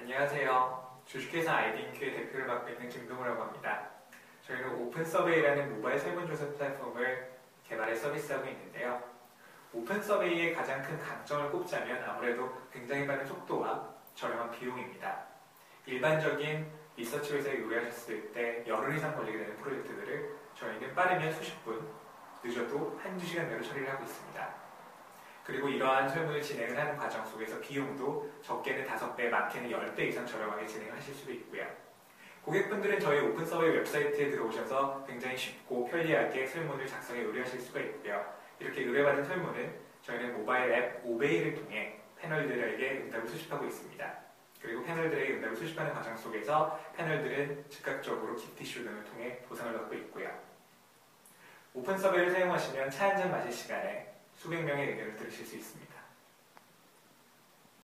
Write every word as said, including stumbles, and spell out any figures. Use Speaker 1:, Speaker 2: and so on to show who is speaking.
Speaker 1: 안녕하세요. 주식회사 아이디인큐의 대표를 맡고 있는 김동우라고 합니다. 저희는 오픈서베이라는 모바일 설문조사 플랫폼을 개발해 서비스하고 있는데요. 오픈서베이의 가장 큰 강점을 꼽자면 아무래도 굉장히 빠른 속도와 저렴한 비용입니다. 일반적인 리서치 회사에 의뢰하셨을 때 열흘 이상 걸리게 되는 프로젝트들을 저희는 빠르면 수십 분, 늦어도 한두 시간 내로 처리를 하고 있습니다. 그리고 이러한 설문을 진행을 하는 과정 속에서 비용도 적게는 다섯 배, 많게는 십 배 이상 저렴하게 진행을 하실 수도 있고요. 고객분들은 저희 오픈서베이 웹사이트에 들어오셔서 굉장히 쉽고 편리하게 설문을 작성해 의뢰하실 수가 있고요. 이렇게 의뢰받은 설문은 저희는 모바일 앱 오베이를 통해 패널들에게 응답을 수집하고 있습니다. 그리고 패널들에게 응답을 수집하는 과정 속에서 패널들은 즉각적으로 기프티쇼 등을 통해 보상을 받고 있고요. 오픈서베이를 사용하시면 차 한잔 마실 시간에 수백 명의 의견을 들으실 수 있습니다.